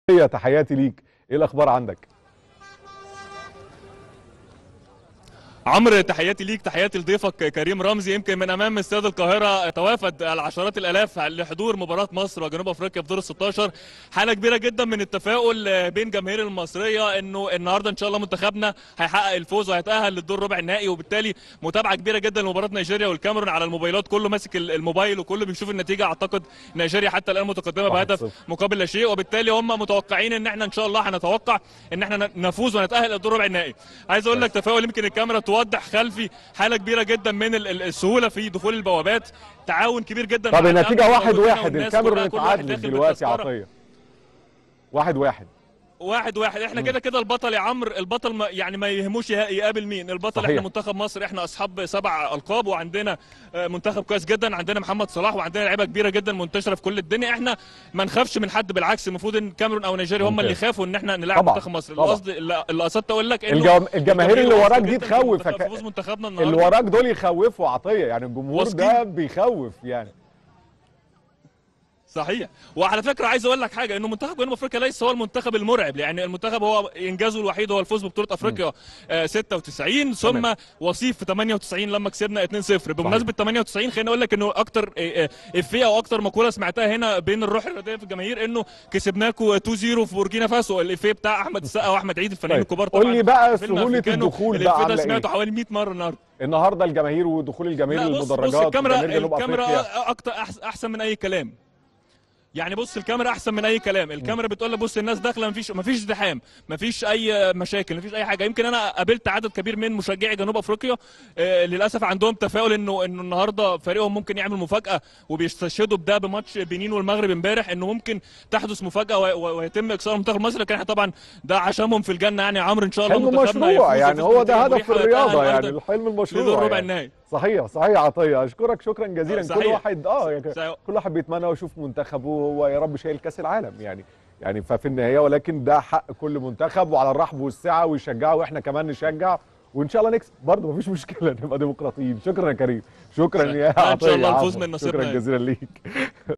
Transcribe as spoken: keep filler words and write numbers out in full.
تحياتي ليك، ايه الاخبار عندك؟ عمرو، تحياتي ليك، تحياتي لضيفك كريم رمزي. يمكن من امام استاد القاهره توافد العشرات الالاف لحضور مباراه مصر وجنوب افريقيا في دور ال ستاشر. حاله كبيره جدا من التفاؤل بين جماهير المصريه انه النهارده ان شاء الله منتخبنا هيحقق الفوز وهيتاهل للدور ربع النهائي، وبالتالي متابعه كبيره جدا لمباراه نيجيريا والكاميرون على الموبايلات. كله ماسك الموبايل وكله بيشوف النتيجه. اعتقد نيجيريا حتى الان متقدمه بهدف مقابل لا شيء، وبالتالي هم متوقعين ان احنا ان شاء الله هنتوقع ان احنا نفوز ونتاهل للدور ربع النهائي. عايز اقول لك تفاؤل، يمكن الكاميرا توضح خلفي حاله كبيره جدا من السهوله في دخول البوابات، تعاون كبير جدا. طب النتيجه واحد واحد، الكاميرون اتعادلت دلوقتي يا عطيه. واحد واحد واحد واحد احنا كده كده البطل يا عمرو، البطل ما يعني ما يهموش يقابل مين البطل. صحيح. احنا منتخب مصر، احنا اصحاب سبع القاب، وعندنا منتخب كويس جدا، عندنا محمد صلاح وعندنا لعيبه كبيره جدا منتشره في كل الدنيا. احنا ما نخافش من حد، بالعكس المفروض ان الكاميرون او نيجيريا هم اللي يخافوا ان احنا نلعب منتخب مصر. القصد اللي قصدت اقول لك انه الجماهير اللي وراك دي تخوف، فوز منتخبنا النهارده اللي وراك دول يخوفوا عطيه، يعني الجمهور ده بيخوف يعني. صحيح. وعلى فكره عايز اقول لك حاجه، انه منتخب جنوب افريقيا ليس هو المنتخب المرعب، يعني المنتخب هو انجازه الوحيد هو الفوز ببطوله افريقيا آه ستة وتسعين، ثم تمام. وصيف في ثمانية وتسعين لما كسبنا اتنين صفر. بمناسبه ثمانية وتسعين خليني اقول لك انه اكتر افيه او اكتر مقوله سمعتها هنا بين الروح الرياضيه في الجماهير انه كسبناكوا اتنين صفر في بوركينا فاسو. الافيه بتاع احمد السقا واحمد عيد الفنانين الكبار طبعا. قول لي بقى سهوله الدخول بقى الافيه ده سمعته حوالي مية مره النهارده. النهارده الجماهير ودخول الجماهير للمدرجات. بص الكاميرا الكاميرا اكتر احسن من اي كلام. يعني بص الكاميرا احسن من اي كلام. الكاميرا بتقول لك بص الناس داخله، مفيش مفيش ازدحام، مفيش اي مشاكل، مفيش اي حاجه. يمكن انا قابلت عدد كبير من مشجعي جنوب افريقيا آه للاسف عندهم تفاؤل انه انه النهارده فريقهم ممكن يعمل مفاجاه، وبيستشهدوا بده بماتش بنين والمغرب امبارح انه ممكن تحدث مفاجاه ويتم اكسار المنتخب المصري. لكن احنا طبعا ده عشمهم في الجنه يعني يا عمرو. ان شاء الله منتخبنا مشروع، يعني هو ده هدف الرياضه، يعني الحلم المشروع ربع النهائي. صحيح صحيح عطيه، اشكرك شكرا جزيلا. صحيح. كل واحد اه يعني كل واحد بيتمنى يشوف منتخبه هو يا رب شايل كاس العالم يعني يعني ففي النهايه، ولكن ده حق كل منتخب وعلى الرحب والسعه، ويشجعوا واحنا كمان نشجع، وان شاء الله نكسب برضه، مفيش مشكله، نبقى ديمقراطيين. شكرا يا كريم، شكرا يا عطيه، ان شاء الله الفوز من نصيبنا. شكرا جزيلا ليك.